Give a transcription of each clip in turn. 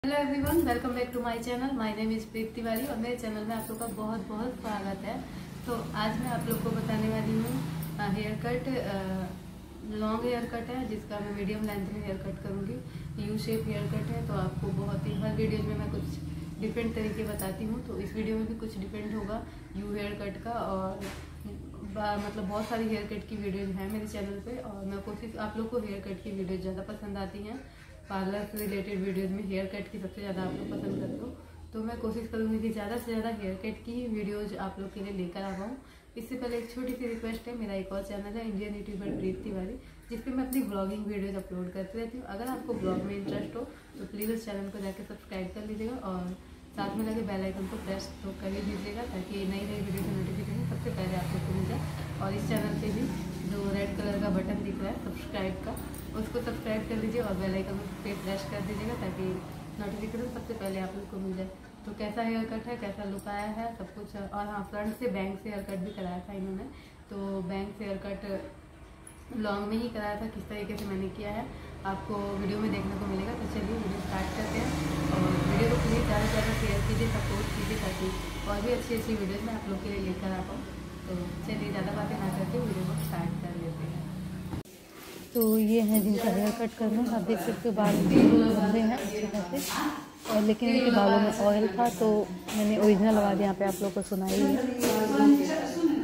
Hello everyone, welcome back to my channel. My name is Preeti Tiwari और मेरे channel में आप लोग का बहुत बहुत स्वागत है। तो आज मैं आप लोग को बताने वाली हूँ hair cut. Long hair cut है जिसका मैं मीडियम लेंथ में हेयर कट करूँगी। यू शेप हेयर कट है, तो आपको बहुत ही हर वीडियो में मैं कुछ डिफरेंट तरीके बताती हूँ। तो इस वीडियो में भी कुछ डिफरेंट होगा यू हेयर कट का, और मतलब बहुत सारी हेयर कट की वीडियोज हैं मेरे चैनल पे। और मैं कोशिश, आप लोग को हेयर कट की वीडियोज ज़्यादा पसंद आती हैं, पार्लर से रिलेटेड वीडियोज में हेयर कट की सबसे ज़्यादा आप लोग पसंद करते हो, तो मैं कोशिश करूँगी कि ज़्यादा से ज़्यादा हेयर कट की ही वीडियोज आप लोग के लिए लेकर आ पाऊँ। इससे पहले एक छोटी सी रिक्वेस्ट है, मेरा एक और चैनल है इंडियन यूट्यूबर प्रीति तिवारी, जिस पे मैं अपनी ब्लॉगिंग वीडियोज अपलोड करती रहती हूँ। अगर आपको ब्लॉग में इंटरेस्ट हो तो प्लीज़ उस चैनल को जाकर सब्सक्राइब कर लीजिएगा और साथ में लगे बेल आइकन को प्रेस तो कर ही दीजिएगा, ताकि नई नई वीडियो की नोटिफिकेशन सबसे पहले आप लोग को मिल जाए। और इस चैनल पे भी जो रेड कलर का बटन दिख रहा है सब्सक्राइब का, उसको सब्सक्राइब कर लीजिए और बेल आइकन पे प्रेस कर दीजिएगा, ताकि नोटिफिकेशन सबसे पहले आप लोग को मिल जाए। तो कैसा हेयर कट है, कैसा लुक आया है, सब कुछ। और हाँ, फ्रंट से बैंक से हेयर कट भी कराया था इन्होंने, तो बैंक से हेयर कट लॉन्ग में ही कराया था। किस तरीके से मैंने किया है आपको वीडियो में देखने को मिलेगा। तो चलिए वीडियो स्टार्ट करते हैं और वीडियो को प्लीज़ ज़्यादा से ज़्यादा शेयर कीजिए, सपोर्ट कीजिए, ताकि और भी अच्छी अच्छी वीडियोज़ मैं आप लोग के लिए लेकर आ पाऊँ। तो चलिए ज़्यादा बातें ना करके वीडियो को स्टार्ट कर लेते हैं। तो ये है जिनका हेयर कट करना है। आप देख सकते हो बाल लंबे हैं अच्छे खासे, और लेकिन इनके बालों में ऑयल था तो मैंने ओरिजिनल आवाज़ यहाँ पे आप लोग को सुनाई है।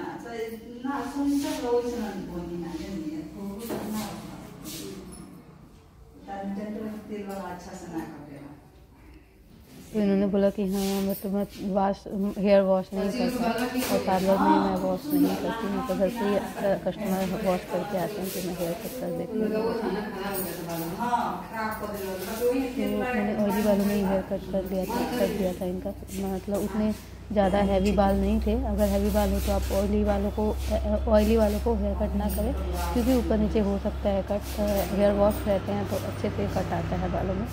तो इन्होंने बोला कि हाँ मतलब मैं हेयर वॉश नहीं करता, और पार्लर में मैं वॉश नहीं करती हूँ, तो घर से ही कस्टमर वॉश करके आते हैं तो मैं हेयर कट कर देती हूँ। तो मैंने ऑयली बालों में ही हेयर कट कर दिया था इनका। मतलब उतने ज़्यादा हैवी बाल नहीं थे। अगर हैवी बाल हो तो आप ऑयली वालों को हेयर कट ना करें, क्योंकि ऊपर नीचे हो सकता है कट। हेयर वॉश रहते हैं तो अच्छे से कट आता है बालों में।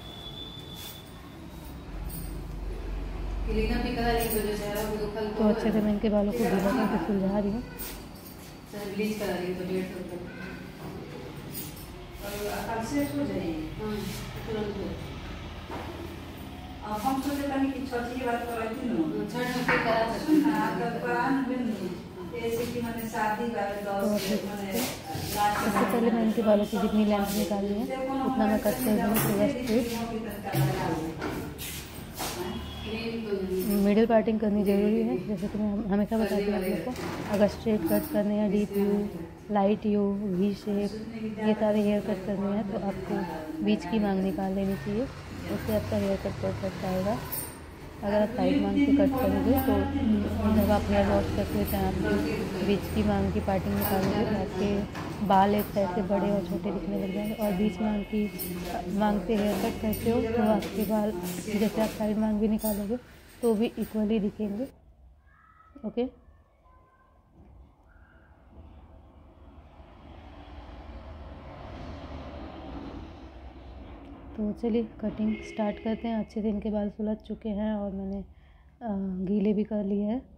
तो अच्छे से मैं इनके बालों को गीला करके सुलझा रही हूँ। सबसे पहले मैं इनके बालों की जितनी लेंथ निकाली है उतना मैं कट कर दूँगी। मिडिल पार्टिंग करनी ज़रूरी है, जैसे कि मैं हमेशा बताती हूँ आप लोग को। अगर स्ट्रेट कट करने हैं, deep U, light U, V shape, ये सारे हेयर कट करने हैं, तो आपको बीच की मांग निकाल लेनी चाहिए, उससे आपका हेयर कट परफेक्ट आएगा। अगर आप साइड मांग से कट करोगे तो जब आप हेयर वॉश करते हो चाहे आप बीच की मांग की पार्टिंग निकालोगे तो आपके बाल एक साइड से बड़े और छोटे दिखने लग जाएंगे, और बीच मांग से हेयर कट करते हो तो आपके बाल जैसे आप साइड मांग भी निकालोगे तो भी इक्वली दिखेंगे। ओके, तो चलिए कटिंग स्टार्ट करते हैं। अच्छे से इनके बाल सुलझ चुके हैं और मैंने गीले भी कर लिए हैं।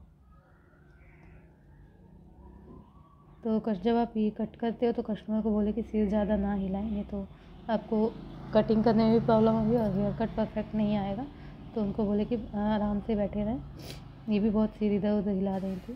तो जब आप ये कट करते हो तो कस्टमर को बोले कि सिर ज़्यादा ना हिलाएं, नहीं तो आपको कटिंग करने में भी प्रॉब्लम होगी और हेयर कट परफेक्ट नहीं आएगा। तो उनको बोले कि आराम से बैठे रहें। ये भी बहुत सिर इधर उधर हिला रही थी।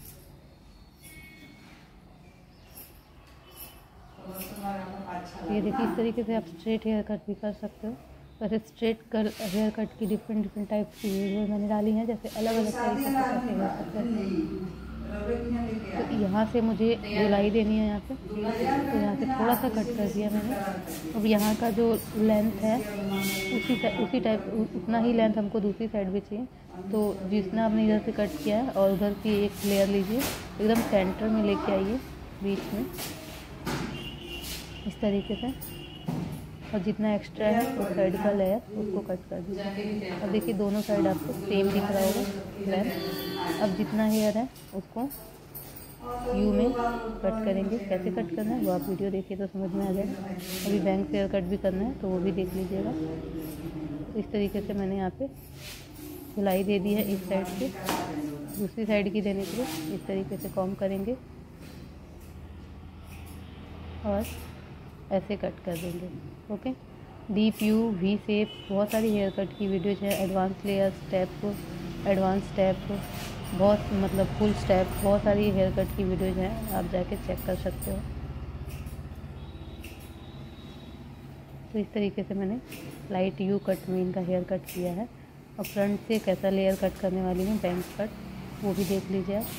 ये देखिए, इस तरीके से आप स्ट्रेट हेयर कट भी कर सकते हो। वैसे स्ट्रेट हेयर कट की डिफरेंट टाइप की वीडियो मैंने डाली हैं, जैसे अलग अलग तरीके से कैसे हेयर कट करते हैं। तो यहाँ से मुझे गोलाई देनी है, यहाँ पे तो यहाँ से थोड़ा सा कट कर दिया मैंने। अब यहाँ का जो लेंथ है उसी टाइप उतना ही लेंथ हमको दूसरी साइड भी चाहिए। तो जितना आपने इधर से कट किया है और उधर की एक लेयर लीजिए, एकदम सेंटर में लेके आइए बीच में इस तरीके से, और जितना एक्स्ट्रा है उस साइड का लेयर उसको कट कर दीजिए। अब देखिए दोनों साइड आपको सेम दिख रहा होगा लेंथ। अब जितना हेयर है उसको यू में कट करेंगे। कैसे कट करना है वो आप वीडियो देखिए तो समझ में आ जाएगा। अभी बैंक से हेयर कट भी करना है तो वो भी देख लीजिएगा। इस तरीके से मैंने यहाँ पे सिलाई दे दी है एक साइड से, दूसरी साइड की देने के लिए इस तरीके से कॉम्ब करेंगे और ऐसे कट कर देंगे। Okay, deep U, V shape, बहुत सारी हेयर कट की वीडियोज है। एडवांस लेयर, एडवांस स्टेप, बहुत मतलब फुल स्टेप, बहुत सारी हेयर कट की वीडियोज हैं, आप जाके चेक कर सकते हो। तो इस तरीके से मैंने लाइट यू कट में इनका हेयर कट किया है। और फ्रंट से कैसा लेयर कट करने वाली हूँ, बैंक कट, वो भी देख लीजिए आप।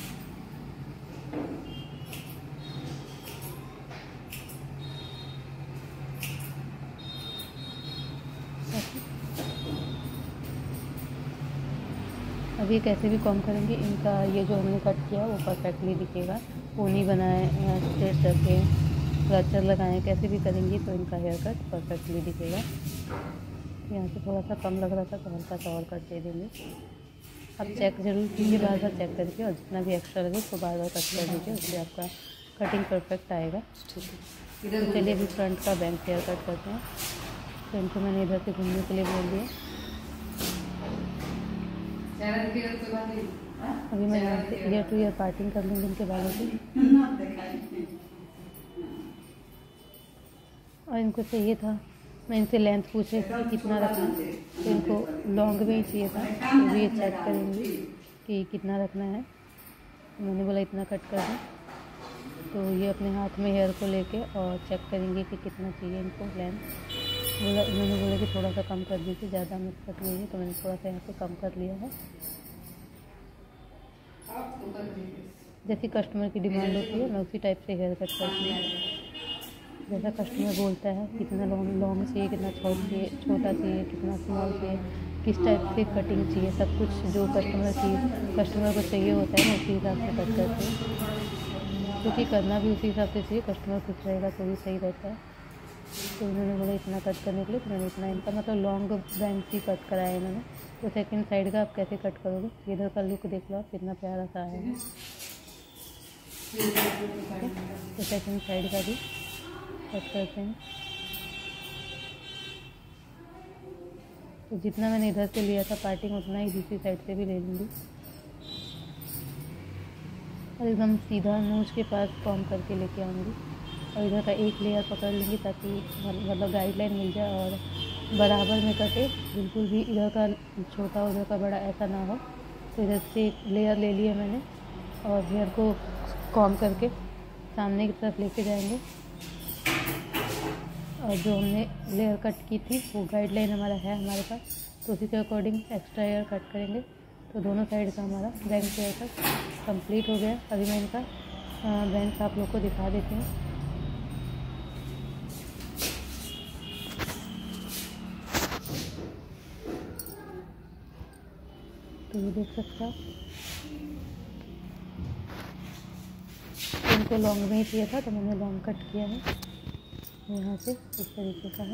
अब ये कैसे भी कॉम करेंगे, इनका ये जो हमने कट किया वो परफेक्टली दिखेगा। पोनी बनाए, स्ट्रेट रखें, क्लचर लगाएं, कैसे भी करेंगे तो इनका हेयर कट परफेक्टली दिखेगा। यहाँ से थोड़ा सा कम लग रहा था तो हल्का सा और कट दे देंगे। आप चेक ज़रूर कीजिए, बार बार चेक करके, और जितना भी एक्स्ट्रा लगे उसको बार बार कट कर दीजिए, उससे आपका कटिंग परफेक्ट आएगा। तो चलिए अभी फ्रंट का बैंक हेयर कट करते हैं। तो इनको मैंने इधर से घूमने के लिए बोल दिया। अभी मैं यहाँ से ईयर टू ईयर पार्टिंग कर लूँगी इनके बालों की। और इनको चाहिए था, मैं इनसे लेंथ पूछ रही थी कितना रखना है, तो इनको लॉन्ग में ही चाहिए था। तो ये चेक करेंगे कि कितना रखना है। मैंने बोला इतना कट कर दें, तो ये अपने हाथ में हेयर को लेके और चेक करेंगे कि कितना चाहिए इनको लेंथ। मैंने बोला कि थोड़ा सा कम कर दीजिए, ज़्यादा मत कट लीजिए, तो मैंने थोड़ा सा यहाँ पे कम कर लिया है। जैसी कस्टमर की डिमांड होती है मैं उसी टाइप से हेयर कट करती हूँ। जैसा कस्टमर बोलता है कितना लॉन्ग चाहिए, कितना छोटा चाहिए, कितना स्मॉल चाहिए, किस टाइप से कटिंग चाहिए, सब कुछ जो कस्टमर को चाहिए होता है मैं उसी हिसाब से कट करती हूँ। क्योंकि करना भी उसी हिसाब से चाहिए, कस्टमर खुश रहेगा तो भी सही रहता है। तो उन्होंने बोला इतना कट करने के लिए, तो मैंने इतना इनका मतलब लॉन्ग बैंक ही कट कराया इन्होंने। तो सेकंड साइड का आप कैसे कट करोगे, इधर का लुक देख लो आप, कितना प्यारा सा आया है। तो सेकंड साइड का भी कट करते हैं। तो जितना मैंने इधर से लिया था पार्टिंग, उतना ही दूसरी साइड से भी ले लूँगी। और एकदम सीधा नोज के पास कॉम करके लेके आऊँगी, और इधर का एक लेयर पकड़ लूँगी ताकि मतलब गाइडलाइन मिल जाए और बराबर में कटे, बिल्कुल भी इधर का छोटा उधर का बड़ा ऐसा ना हो। तो इधर से एक लेयर ले लिया मैंने, और हेयर को कॉम करके सामने की तरफ लेके जाएंगे। और जो हमने लेयर कट की थी वो गाइडलाइन हमारा है हमारे पास, तो उसी के अकॉर्डिंग एक्स्ट्रा हेयर कट करेंगे। तो दोनों साइड का हमारा बैंक हेयर कट कंप्लीट हो गया। अभी मैं इनका बैंक आप लोग को दिखा देती हूँ। तो ये देख सकते हो, इनको लॉन्ग में ही चाहिए था तो मैंने लॉन्ग कट किया है। यहाँ से इस तरीके का है।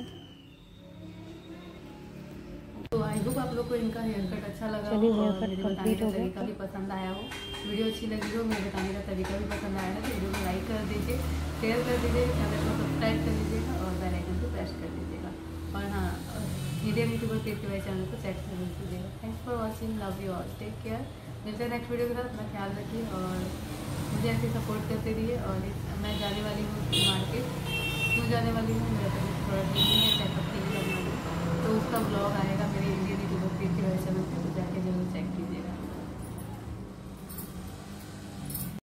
तो आई होप आप लोग को इनका हेयर कट अच्छा लगा हो, चलिए हेयर और कट मेरे कंप्लीट हो बताने का गया। तरीका भी पसंद आया हो, वीडियो अच्छी लगी हो, मेरे बताने का तरीका भी पसंद आया है, तो वीडियो को लाइक कर दीजिए, शेयर कर दीजिए, चैनल को सब्सक्राइब कर लीजिएगा और बेल आइकन को प्रेस कर दीजिएगा। और हाँ, इंडियन यूट्यूबर प्रीति वाली चैनल को सेट कर दीजिएगा। Thanks for watching, love you all, take care. मिलते हैं नेक्स्ट वीडियो के साथ, अपना ख्याल रखिए और मुझे ऐसे सपोर्ट करते रहिए। और मैं जाने वाली हूँ मार्केट, क्यों जाने वाली हूँ, मेरा तबीयत थोड़ा ठीक नहीं है, चेकअप के लिए जाने वाली हूँ, तो उसका ब्लॉग आएगा मेरे इंडियन यूट्यूबर प्रीति वाली चैनल पर, तो जाके जरूर चेक कीजिएगा।